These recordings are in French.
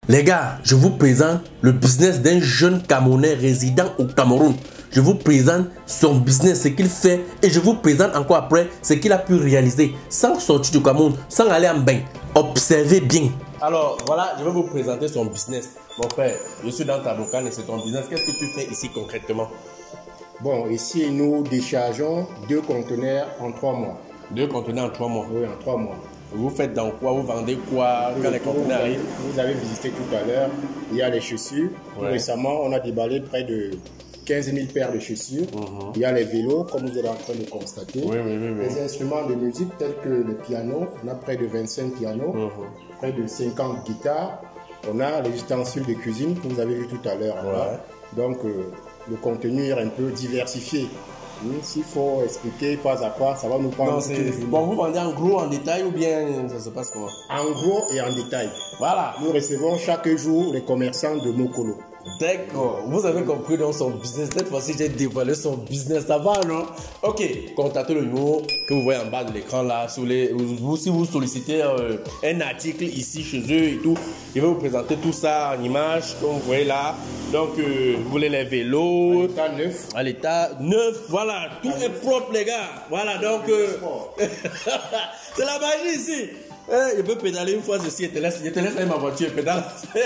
Les gars, je vous présente le business d'un jeune Camerounais résident au Cameroun. Je vous présente son business, ce qu'il fait, et je vous présente encore après ce qu'il a pu réaliser sans sortir du Cameroun, sans aller en bain. Observez bien. Alors voilà, je vais vous présenter son business. Mon frère, je suis dans ta boucane et c'est ton business. Qu'est-ce que tu fais ici concrètement? Bon, ici nous déchargeons 2 conteneurs en 3 mois. 2 conteneurs en 3 mois? Oui, en 3 mois. Vous faites dans quoi? Vous vendez quoi quand les conteneurs arrivent? Vous avez visité tout à l'heure, il y a les chaussures. Ouais. Récemment, on a déballé près de 15 000 paires de chaussures. Il y a les vélos, comme vous êtes en train de constater. Les instruments de musique tels que le piano, on a près de 25 pianos, près de 50 guitares. On a les ustensiles de cuisine que vous avez vu tout à l'heure. Donc, le contenu est un peu diversifié. S'il faut expliquer pas à pas, ça va nous prendre. Bon, vous vendez en gros, en détail ou bien ça se passe comment? En gros et en détail. Voilà. Nous recevons chaque jour les commerçants de Mokolo. D'accord, vous avez compris dans son business. Cette fois-ci, j'ai dévoilé son business. Ça va, non? Ok, contactez le numéro que vous voyez en bas de l'écran là. Si vous sollicitez un article ici chez eux et tout, il va vous présenter tout ça en image, comme vous voyez là. Donc, vous voulez les vélos. À l'état neuf. À l'état neuf, voilà. Tout est propre, les gars. Voilà, donc. C'est la magie ici. Je peux pédaler une fois ceci, je te laisse avec ma voiture, pédale.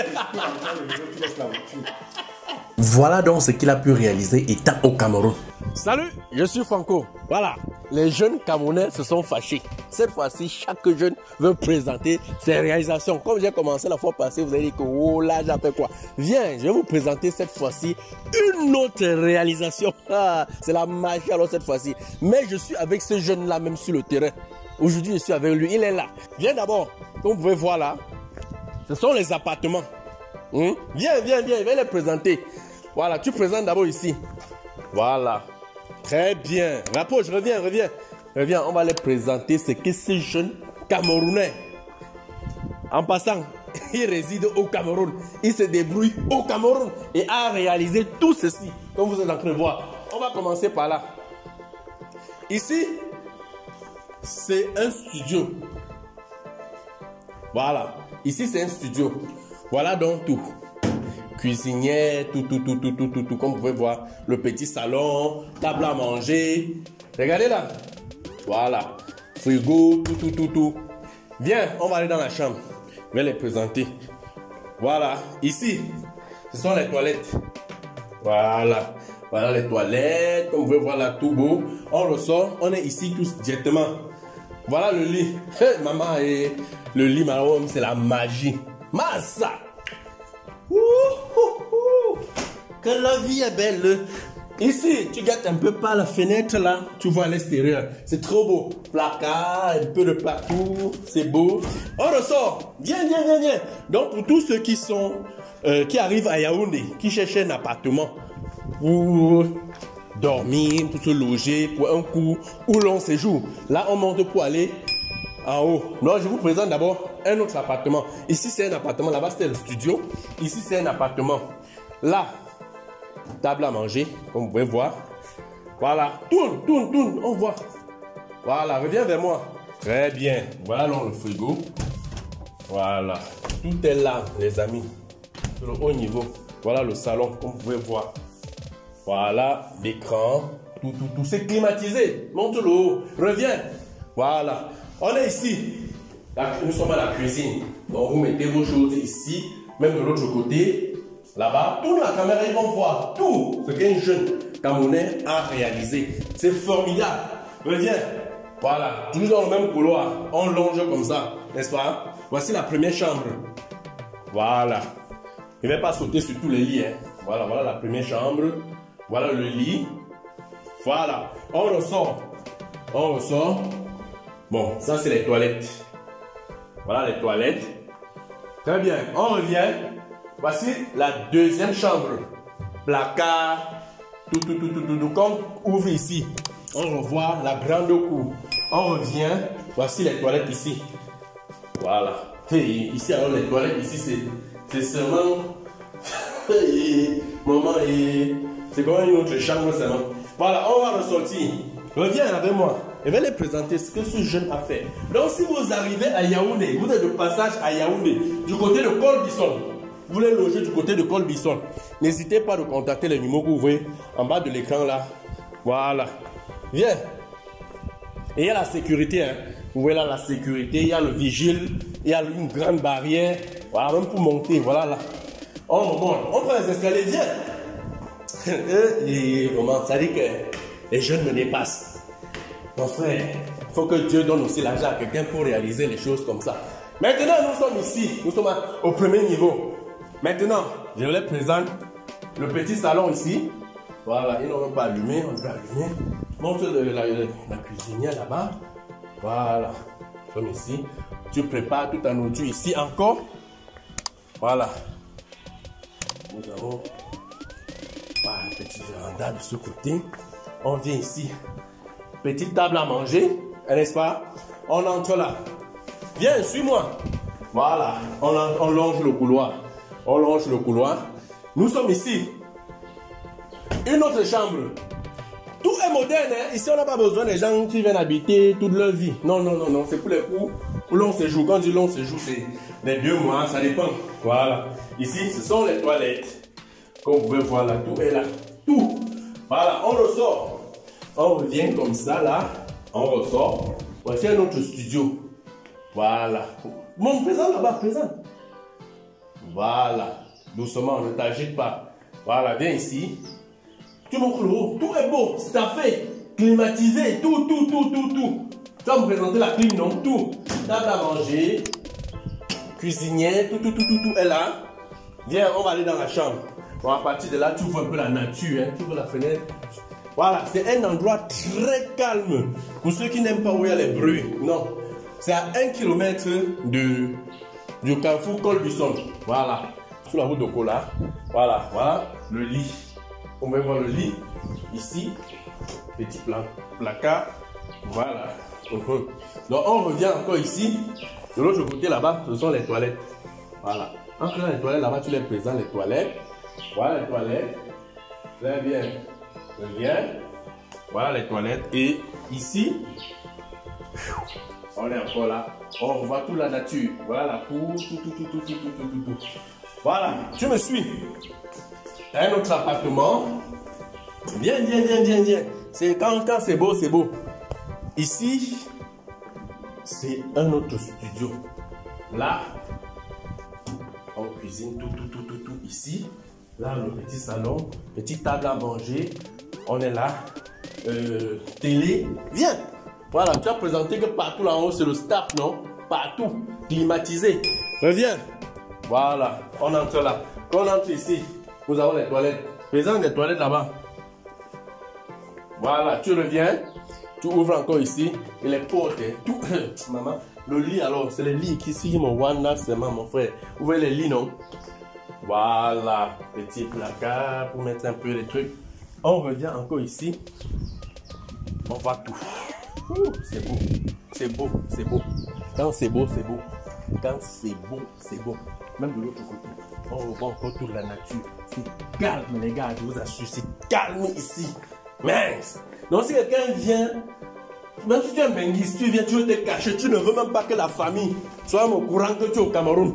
Voilà donc ce qu'il a pu réaliser étant au Cameroun. Salut, je suis Franco. Voilà, les jeunes Camerounais se sont fâchés. Cette fois-ci, chaque jeune veut présenter ses réalisations. Comme j'ai commencé la fois passée, vous avez dit que oh là, j'ai fait quoi? Viens, je vais vous présenter cette fois-ci une autre réalisation. C'est la magie alors cette fois-ci. Mais je suis avec ce jeune-là même sur le terrain. Aujourd'hui, je suis avec lui, il est là. Viens d'abord, comme vous pouvez voir là, ce sont les appartements. Viens, je vais les présenter. Voilà, tu présentes d'abord ici. Voilà, très bien. Rapproche, reviens, on va les présenter ce que ces jeunes Camerounais. En passant, il réside au Cameroun, il se débrouille au Cameroun et a réalisé tout ceci, comme vous êtes en train de voir. On va commencer par là. Ici, c'est un studio. Voilà. Ici, c'est un studio. Voilà donc tout. Cuisinière, tout. Comme vous pouvez voir. Le petit salon, table à manger. Regardez là. Voilà. Frigo, tout. Viens, on va aller dans la chambre. Je vais les présenter. Voilà. Ici, ce sont les toilettes. Voilà. Voilà les toilettes. Comme vous pouvez voir là, tout beau. On ressort. On est ici tous directement. Voilà le lit. Hey, maman, et le lit, madame, c'est la magie. Massa! Que la vie est belle. Ici, tu gâtes un peu par la fenêtre là. Tu vois à l'extérieur. C'est trop beau. Placard, un peu de partout. C'est beau. On ressort. Viens. Donc, pour tous ceux qui arrivent à Yaoundé, qui cherchent un appartement pour dormir, pour se loger, pour un coup ou long séjour. Là, on monte pour aller en haut. Donc, je vous présente d'abord un autre appartement. Ici, c'est un appartement. Là-bas, c'était le studio. Ici, c'est un appartement. Là, table à manger, comme vous pouvez voir. Voilà. Tourne. On voit. Voilà. Reviens vers moi. Très bien. Voilà donc le frigo. Voilà. Tout est là, les amis. Sur le haut niveau. Voilà le salon, comme vous pouvez voir. Voilà, l'écran, tout, c'est climatisé. Monte le haut, reviens. Voilà, on est ici. Là, nous sommes à la cuisine. Donc, vous mettez vos choses ici, même de l'autre côté, là-bas. Tourne la caméra, ils vont voir tout ce qu'un jeune Camerounais a réalisé. C'est formidable. Reviens. Voilà, toujours dans le même couloir. On longe comme ça, n'est-ce pas? Voici la première chambre. Voilà. Je ne vais pas sauter sur tous les lits. Voilà la première chambre. Voilà le lit. Voilà. On ressort. Bon, ça c'est les toilettes. Voilà les toilettes. Très bien. On revient. Voici la deuxième chambre. Placard. Tout. Comme ouvre ici. On revoit la grande cour. On revient. Voici les toilettes ici. Voilà. Hey, ici alors les toilettes ici c'est seulement. Maman et. C'est comme une autre chambre seulement. Voilà, on va ressortir. Reviens avec moi. Je vais les présenter ce que ce jeune a fait. Donc si vous arrivez à Yaoundé, vous êtes de passage à Yaoundé, du côté de Col Bisson. vous voulez loger du côté de Colbison, n'hésitez pas de contacter les numéros que vous voyez en bas de l'écran là. Voilà. Viens. Et il y a la sécurité. Hein. Vous voyez là la sécurité, il y a le vigile, il y a une grande barrière. Voilà, même pour monter. Voilà là. Oh bon, on prend les escaliers, viens. Et vraiment, ça dit que les jeunes me dépassent. Mon frère, il faut que Dieu donne aussi l'argent à quelqu'un pour réaliser les choses comme ça. Maintenant, nous sommes ici. Nous sommes au premier niveau. Maintenant, je vous présente le petit salon ici. Voilà, ils n'ont même pas allumé. On va allumer. Montre la cuisinière là-bas. Voilà. Nous sommes ici. Tu prépares toute ta nourriture ici encore. Voilà. Nous avons une petite véranda de ce côté. On vient ici. Petite table à manger, n'est-ce pas? On entre là. Viens, suis-moi. Voilà, on longe le couloir. On longe le couloir. Nous sommes ici. Une autre chambre. Tout est moderne. Hein? Ici, on n'a pas besoin des gens qui viennent habiter toute leur vie. Non, non, non, non. C'est pour les coups. Pour long séjour. Quand je dis long séjour, c'est les 2 mois. Ça dépend. Voilà. Ici, ce sont les toilettes. Comme vous pouvez voir là, tout est là. Tout. Voilà, on ressort. On revient comme ça là. On ressort. Voici un autre studio. Voilà. Mon présent là-bas, présent. Voilà. Doucement, ne t'agite pas. Voilà, viens ici. Tu montres le haut. Tout est beau, staffé, climatisé, tout. Tu vas me présenter la clim, non? Tout. Table à manger, cuisinière, tout est là. Viens, on va aller dans la chambre. Bon, à partir de là, tu vois un peu la nature, hein. Tu vois la fenêtre. Voilà, c'est un endroit très calme. Pour ceux qui n'aiment pas où il y a les bruits. Non. C'est à 1 km du carrefour Colbison. Voilà. Sur la route de Kola. Voilà, voilà. Le lit. On va voir le lit. Ici. Petit placard. Voilà. Donc on revient encore ici. De l'autre côté là-bas, ce sont les toilettes. Voilà. Entre les toilettes là-bas, tu les présentes les toilettes. Voilà les toilettes. Très bien. Reviens. Voilà les toilettes. Et ici, on est encore là. On revoit toute la nature. Voilà la cour. Tout. Voilà. Tu me suis. Un autre appartement. Viens. C'est quand c'est beau, c'est beau. Ici, c'est un autre studio. Là, on cuisine tout ici. Là, le petit salon, petite table à manger. On est là. Télé. Viens. Voilà, tu as présenté que partout là-haut, c'est le staff, non? Partout. Climatisé. Reviens. Voilà. On entre là. Quand on entre ici, nous avons les toilettes. Présente les toilettes là-bas. Voilà, tu reviens. Tu ouvres encore ici. Et les portes. Tout. Maman. Le lit alors, c'est le lit qui ici, mon one c'est mon frère. Vous voyez les lits, non? Voilà, petit placard pour mettre un peu les trucs. On revient encore ici. On voit tout. C'est beau. Quand c'est beau, c'est beau. Quand c'est beau, c'est beau. Même de l'autre côté, on revoit encore toute la nature. C'est calme, les gars, je vous assure, c'est calme ici. Mince. Donc si quelqu'un vient, même si tu es un benguiste, tu viens, tu veux te cacher, tu ne veux même pas que la famille soit au courant que tu es au Cameroun.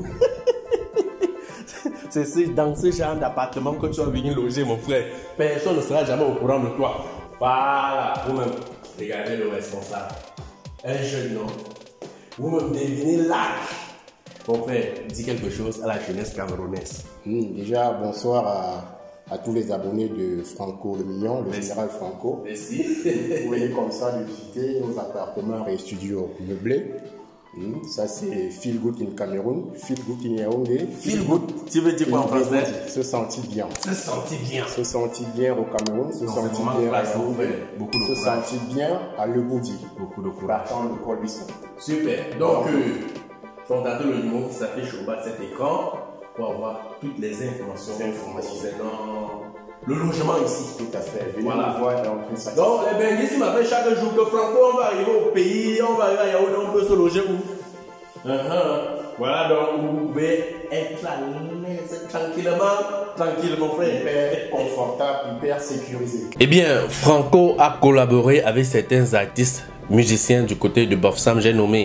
C'est dans ce genre d'appartement que tu vas venir loger, mon frère. Personne ne sera jamais au courant de toi. Voilà, vous-même, regardez le responsable. Un jeune homme. Vous-même devinez l'âge. Mon frère, dis quelque chose à la jeunesse camerounaise. Déjà, bonsoir à tous les abonnés de Franco le Mignon, le général Franco. Merci. Vous venez comme ça de visiter nos appartements et studios meublés. Ça, c'est Feel Good in Cameroun, Feel Good in Yaoundé. Feel Good, tu veux dire quoi en français? Se sentir bien. Se sentir bien. Se sentir bien au Cameroun, se sentir bien à Yaoundé. Se sentir bien à Leboudi. Beaucoup de courage. Partant de Colbison. Super. Donc, contactez le numéro qui s'affiche au bas de cet écran pour avoir toutes les informations concernant le logement ici. Tout à fait. Venez voilà. nous voir dans le donc, les Benguis, ils m'appellent chaque jour que Franco, on va arriver au pays, on va arriver à Yaoundé, on peut se loger où? Voilà, donc vous pouvez être à l'aise tranquillement, frère. Hyper confortable, hyper sécurisé. Eh bien, Franco a collaboré avec certains artistes musiciens du côté de Bafoussam. J'ai nommé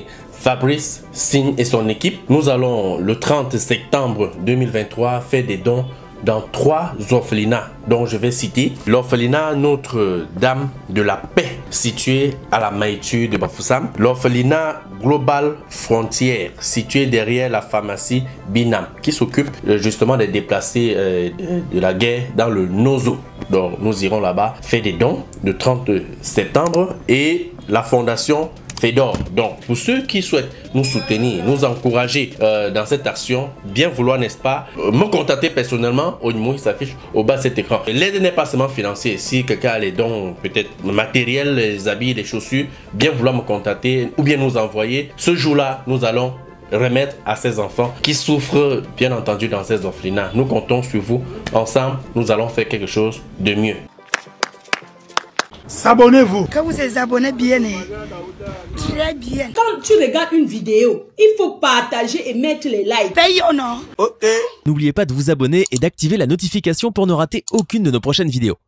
Fabrice Signe et son équipe. Nous allons le 30 septembre 2023 faire des dons dans 3 orphelinats dont je vais citer l'orphelinat Notre-Dame de la Paix situé à la Maïtu de Bafoussam, l'orphelinat Global Frontière situé derrière la pharmacie Binam qui s'occupe justement des déplacés de la guerre dans le Nozo. Donc nous irons là-bas faire des dons le 30 septembre et la fondation Fedor. Donc pour ceux qui souhaitent nous soutenir, nous encourager dans cette action, bien vouloir, n'est-ce pas, me contacter personnellement au numéro qui s'affiche au bas de cet écran. L'aide n'est pas seulement financière. Si quelqu'un a les dons peut-être matériels, les habits, les chaussures, bien vouloir me contacter ou bien nous envoyer. Ce jour-là, nous allons remettre à ces enfants qui souffrent bien entendu dans ces orphelinats. Nous comptons sur vous. Ensemble, nous allons faire quelque chose de mieux. S'abonnez-vous. Quand vous êtes abonné bien, très bien. Quand tu regardes une vidéo, il faut partager et mettre les likes. Payons, non? Ok. N'oubliez pas de vous abonner et d'activer la notification pour ne rater aucune de nos prochaines vidéos.